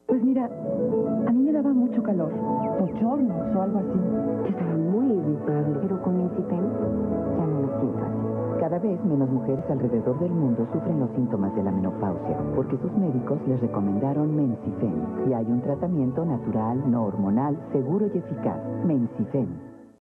Pues mira, a mí me daba mucho calor, bochornos o algo así. Yo estaba muy irritable, pero con Mencipen ya no me siento así. Cada vez menos mujeres alrededor del mundo sufren los síntomas de la menopausia, porque sus médicos les recomendaron Mencipen. Y hay un tratamiento natural, no hormonal, seguro y eficaz. Mencipen.